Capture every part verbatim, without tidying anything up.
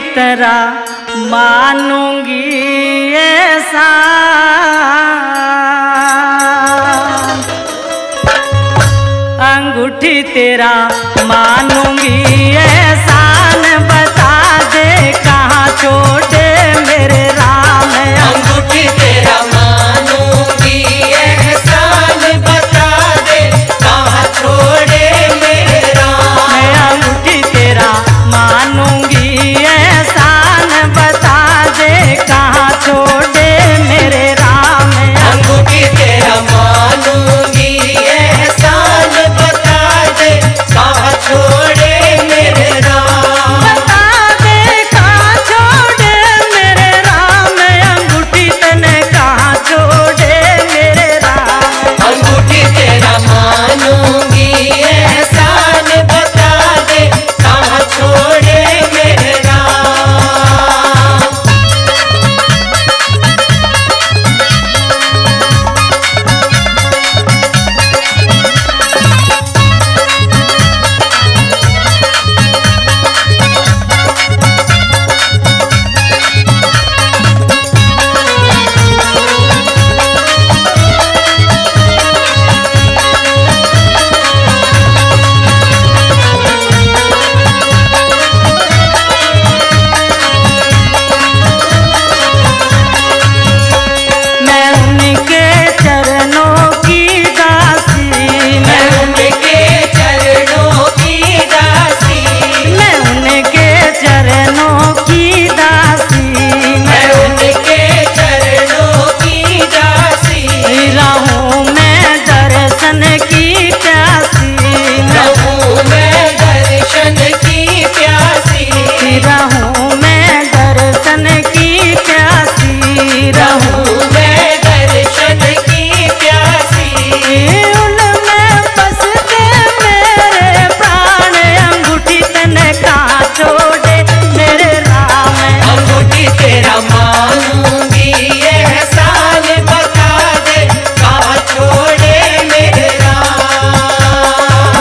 तेरा मानूंगी ऐसा, अंगूठी तेरा मानूंगी एहसान, बता दे कहाँ छोड़े मेरे राम। अंगूठी तेरा मानूंगी एहसान, बता दे कहाँ छोड़े मेरे राम। अंगूठी तेरा मानूंगी एहसान, बता दे कहाँ छोड़े मेरे राम। अंगूठी तेरा मानूंगी एहसान, बता दे कहाँ छोड़े मेरे राम। बता दे कहाँ छोड़े मेरे राम, अंगूठी तने कहाँ छोड़े मेरे राम। अंगूठी तेरा मानूंगी एहसान, बता दे कहाँ छोड़े मेरे राम। मैं उनके चरणों की दासी, मैं उनके चरणों की दासी, मैं उनके चरणों की दासी, मैं उनके चरणों की दासी। रहूं मैं दर्शन की प्यासी, रहूं मैं दर्शन की प्यासी, रहूं मैं दर्शन की प्यासी, रहूं रहूं मैं दर्शन की प्यासी। उनमें बसते मेरे प्राण, अंगूठी तने कहाँ छोड़े मेरे राम। अंगूठी तेरा मानूंगी एहसान, बता दे कहाँ छोड़े मेरे राम।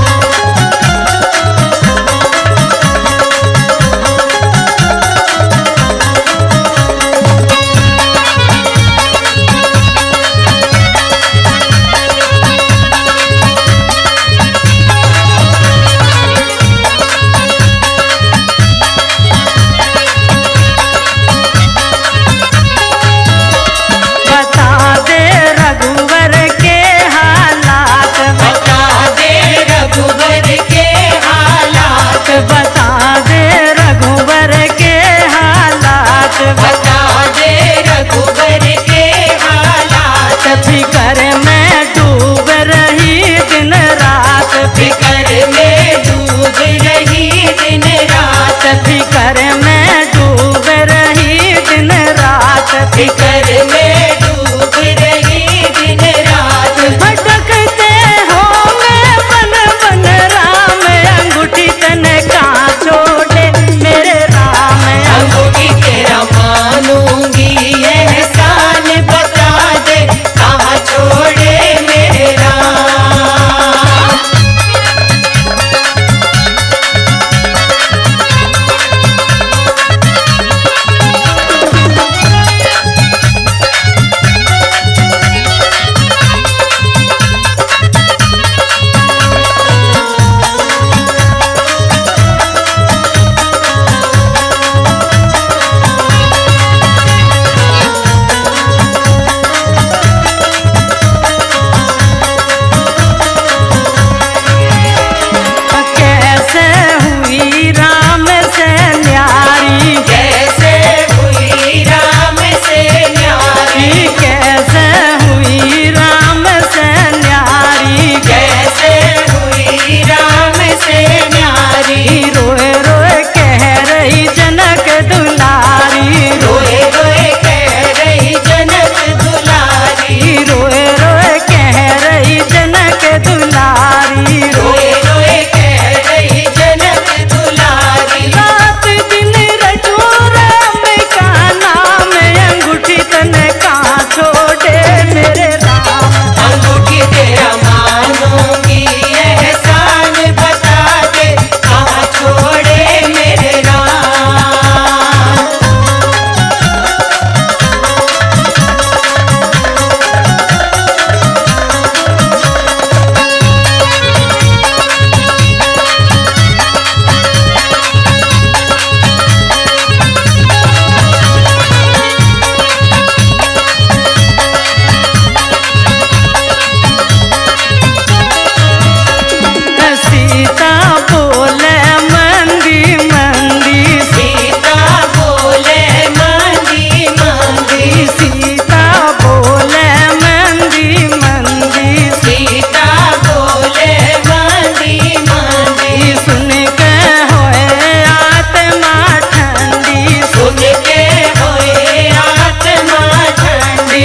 बता दे रघुवर के हालात, बता दे रघुवर के हालात, बता दे रघुवर के हालात, बता दे रघुवर के हालात। फिकर में डूब रही दिन रात, फिकर में डूब रही दिन रात, फिकर में डूब रही दिन रात, फिकर में डूब रही दिन रात। भटकते होंगे बन बन राम, अंगूठी तने कहाँ छोड़े मेरे राम। अंगूठी तेरा मानूंगी एहसान, बता दे कहाँ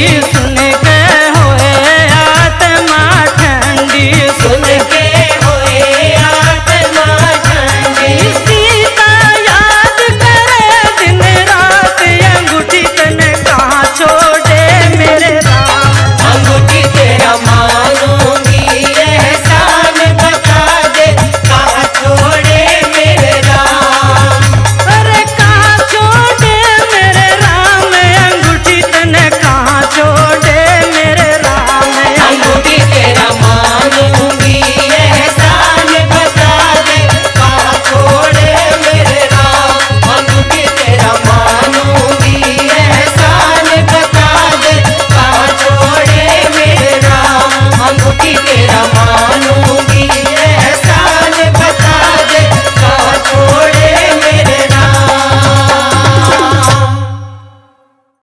मेरी